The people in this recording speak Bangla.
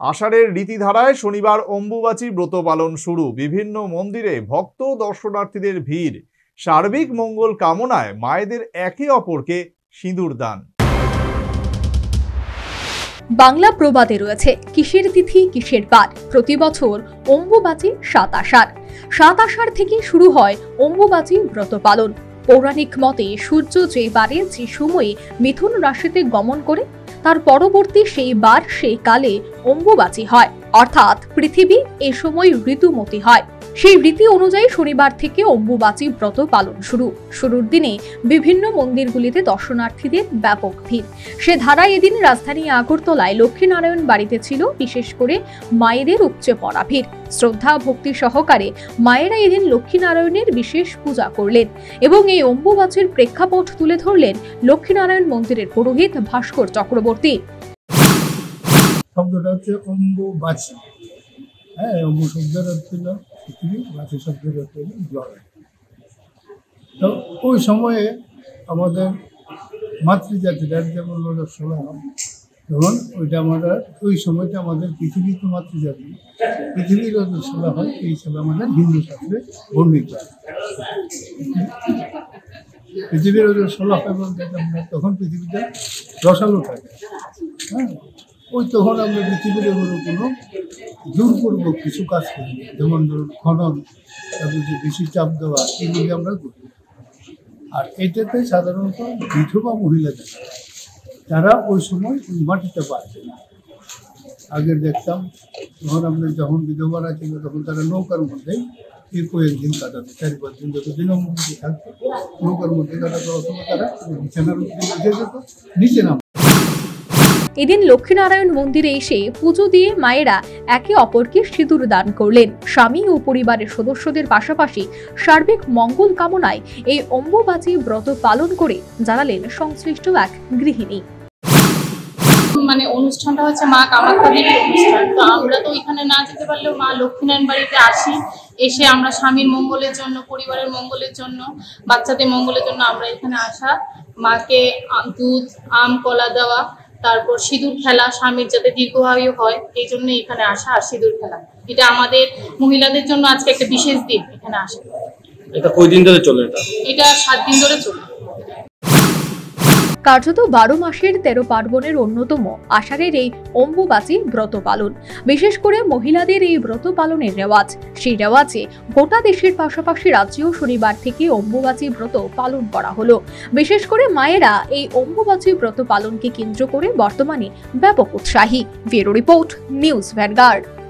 আষাঢ়ের রীতিধারায় শনিবার অম্বুবাচী ব্রত পালন শুরু। বিভিন্ন মন্দিরে ভক্ত দর্শনার্থীদের ভিড়। সার্বিক মঙ্গল কামনায় মায়েদের একে অপরকে সিঁদুর দান। বাংলা প্রবাদে রয়েছে, কিসের তিথি কিসের বার। প্রতি বছর অম্বুবাচী ৭ আষাঢ়। ৭ আষাঢ় থেকে শুরু হয় অম্বুবাচী ব্রত পালন। পৌরাণিক মতে সূর্য যে বারে যে সময়ে মিথুন রাশিতে গমন করে তার পরবর্তী সেই বার সেই কালে অম্বুবাচী হয়, অর্থাৎ পৃথিবী এ সময় ঋতুমতী হয়। সেই রীতি অনুযায়ী শনিবার থেকে অম্বুবাচী ব্রত পালন শুরুর দিনে বিভিন্ন মন্দিরগুলিতে দর্শনার্থীদের ব্যাপক ভিড়। সে ধারায় এদিন রাজধানী আগরতলায় লক্ষ্মীনারায়ণ বাড়িতে ছিল বিশেষ করে মায়েদের উপচে পড়া ভিড়। শ্রদ্ধা ভক্তি সহকারে মায়েরা এদিন লক্ষ্মীনারায়ণের বিশেষ পূজা করলেন এবং এই অম্বুবাচীর প্রেক্ষাপট তুলে ধরলেন লক্ষ্মীনারায়ণ মন্দিরের পুরোহিত ভাস্কর চক্রবর্তী। শব্দটা হচ্ছে অম্বুবাচী। হ্যাঁ, অম্বু শব্দের অর্থ হল পৃথিবী, বাচী শব্দের অর্থ হল জল। তো ওই সময়ে আমাদের মাতৃজাতিটার যেমন রজস্বলা হয়, তখন ওইটা আমরা ওই সময়টা আমাদের পৃথিবী তো মাতৃজাতি, পৃথিবীর রজস্বলা হয়, এই হিসাবে আমাদের হিন্দু শাস্ত্রে বর্ণিত। পৃথিবীর রজস্বলা হয় বলতে আমরা তখন পৃথিবীতে রসালো থাকে। হ্যাঁ, ওই তখন আমরা পৃথিবীর উপরে কোনো জোরপূর্বক কিছু কাজ করি, যেমন ধরুন খনন, তারপর যে বেশি চাপ দেওয়া, এগুলি আমরা করি। আর এটাতে সাধারণত বিধবা মহিলাদের, তারা ওই সময় ওই মাটিতে পারছে না। আগে দেখতাম তখন আমরা যখন বিধবারা ছিল তখন তারা নৌকার মধ্যেই কয়েকদিন কাটাতো, 4-5 দিন, যতদিন মধ্যে থাকতো নৌকার মধ্যে কাটাতো, অথবা তারা বিছানার উপরে উঠে যেত, নিচে নাম। এদিন লক্ষ্মীনারায়ণ মন্দিরে এসে পুজো দিয়ে মায়েরা একে অপরকে সিঁদুর দান করলেন। স্বামী ও পরিবারের সদস্যদের পাশাপাশি সার্বিক মঙ্গল কামনায় এই অম্বুবাচী ব্রত পালন করে জানালেন সংশ্লিষ্ট এক গৃহিণী। মানে অনুষ্ঠানটা হচ্ছে মা কামাখ্যা দেবীর অনুষ্ঠান, তো আমরা তো এখানে না যেতে পারলেও মা লক্ষ্মীনারায়ণ বাড়িতে আসি। এসে আমরা স্বামীর মঙ্গলের জন্য, পরিবারের মঙ্গলের জন্য, বাচ্চাদের মঙ্গলের জন্য আমরা এখানে আসা, মাকে দুধ, আম, কলা দেওয়া, তারপর সিঁদুর খেলা, স্বামীর যাতে দীর্ঘায়ু হয় এই জন্য এখানে আসা, আর সিঁদুর খেলা। এটা আমাদের মহিলাদের জন্য আজকে একটা বিশেষ দিন এখানে আসা। এটা কয়দিন ধরে চলে? এটা 7 দিন ধরে চলে। কার্যত 12 মাসের 13 পার্বণের অন্যতম আষাঢ়ের এই অম্বুবাচী ব্রত পালন। বিশেষ করে মহিলাদের এই ব্রত পালনের রেওয়াজ, সেই রেওয়াজে গোটা দেশের পাশাপাশি রাজ্যেও শনিবার থেকে অম্বুবাচী ব্রত পালন করা হলো। বিশেষ করে মায়েরা এই অম্বুবাচী ব্রত পালনকে কেন্দ্র করে বর্তমানে ব্যাপক উৎসাহী। Bureau report, News vanguard.